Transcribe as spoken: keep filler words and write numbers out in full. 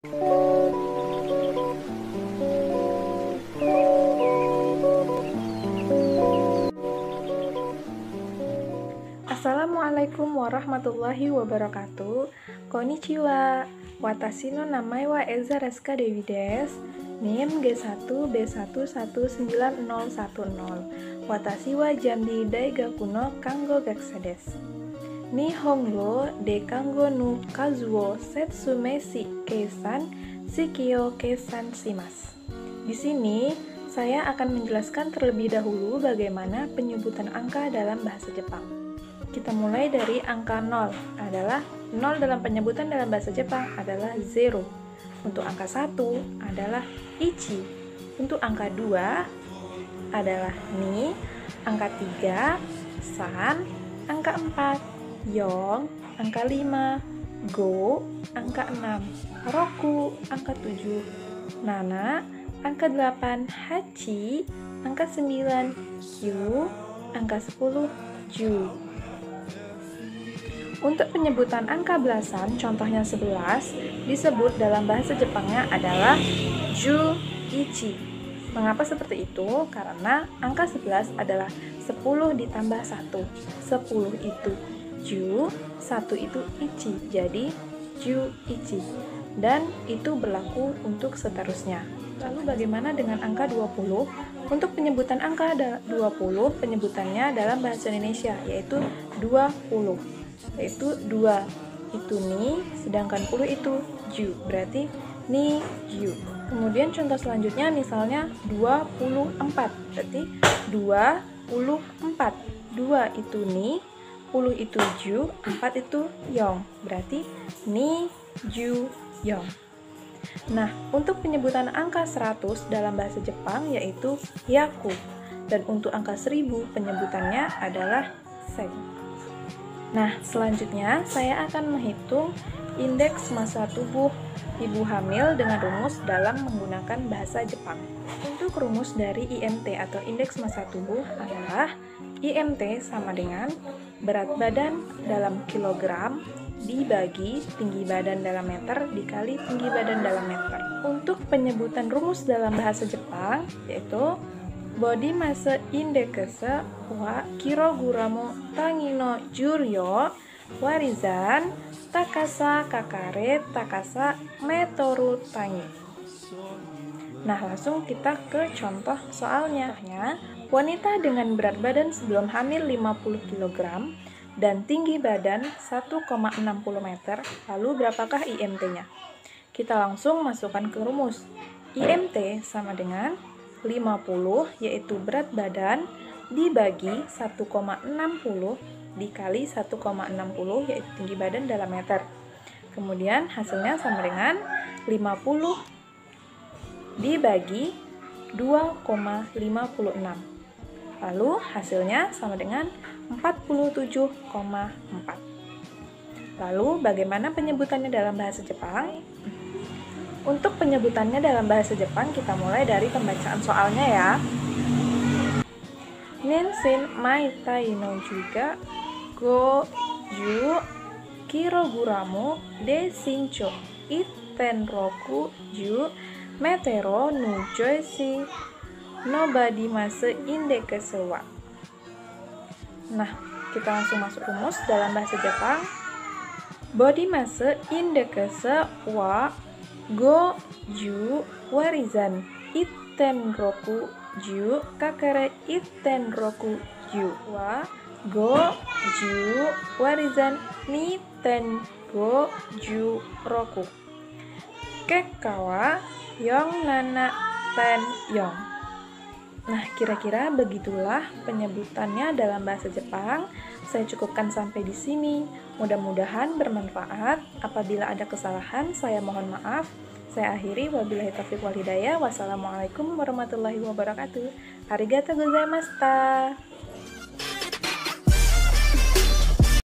Assalamualaikum warahmatullahi wabarakatuh. Konnichiwa. Watashi no namae wa Eza Reska Dewi desu. Nim G satu B satu satu sembilan nol satu nol. Watashi wa Jambi Daigaku no Kango Gakusa desu. Nihongo de Kango no kazu wo Setsumei keisan Shikyo keisan shimasu. Di sini saya akan menjelaskan terlebih dahulu bagaimana penyebutan angka dalam bahasa Jepang. Kita mulai dari angka nol. Adalah nol dalam penyebutan dalam bahasa Jepang adalah zero. Untuk angka satu adalah ichi. Untuk angka dua adalah ni. Angka tiga san. Angka empat yong. Angka lima go. Angka enam roku. Angka tujuh nana. Angka delapan hachi. Angka sembilan kyu. Angka sepuluh ju. Untuk penyebutan angka belasan, contohnya sebelas, disebut dalam bahasa Jepangnya adalah ju ichi. Mengapa seperti itu? Karena angka sebelas adalah sepuluh ditambah satu. sepuluh itu ju, satu itu ichi. Jadi, ju ichi. Dan itu berlaku untuk seterusnya. Lalu bagaimana dengan angka dua puluh? Untuk penyebutan angka dua puluh, penyebutannya dalam bahasa Indonesia, yaitu dua puluh. Yaitu dua itu ni, sedangkan puluh itu ju, berarti ni ju. Kemudian contoh selanjutnya misalnya dua puluh empat, berarti dua puluh empat. dua itu ni, puluh itu ju, empat itu yong, berarti ni ju yong. Nah, untuk penyebutan angka seratus dalam bahasa Jepang yaitu yaku, dan untuk angka seribu penyebutannya adalah sen. Nah, selanjutnya saya akan menghitung indeks massa tubuh ibu hamil dengan rumus dalam menggunakan bahasa Jepang. Untuk rumus dari I M T atau indeks massa tubuh adalah I M T sama dengan berat badan dalam kilogram dibagi tinggi badan dalam meter dikali tinggi badan dalam meter. Untuk penyebutan rumus dalam bahasa Jepang yaitu body mass index wa kilogramu tangi no juryo warizan takasa kakare takasa metoru tangi. Nah, langsung kita ke contoh soalnya. Wanita dengan berat badan sebelum hamil lima puluh kilogram dan tinggi badan satu koma enam nol meter, lalu berapakah I M T-nya? Kita langsung masukkan ke rumus. I M T sama dengan lima puluh, yaitu berat badan, dibagi satu koma enam nol dikali satu koma enam nol, yaitu tinggi badan dalam meter. Kemudian hasilnya sama dengan lima puluh dibagi dua koma lima enam. Lalu hasilnya sama dengan empat puluh tujuh koma empat. Lalu bagaimana penyebutannya dalam bahasa Jepang? Untuk penyebutannya dalam bahasa Jepang kita mulai dari pembacaan soalnya ya. Nenshin maitai no juga go ju kilogramu de shincho iten roku ju metero nu joishi no body mass index wa. Nah, kita langsung masuk rumus dalam bahasa Jepang. Body mass index wa go ju warizan itten roku ju kakare itten roku ju wa go ju warizan ni ten go ju roku kekawa yong nana ten yong. Nah, kira-kira begitulah penyebutannya dalam bahasa Jepang. Saya cukupkan sampai di sini. Mudah-mudahan bermanfaat. Apabila ada kesalahan, saya mohon maaf. Saya akhiri. Wabillahi taufiq wal hidayah. Wassalamualaikum warahmatullahi wabarakatuh. Arigatou gozaimashita.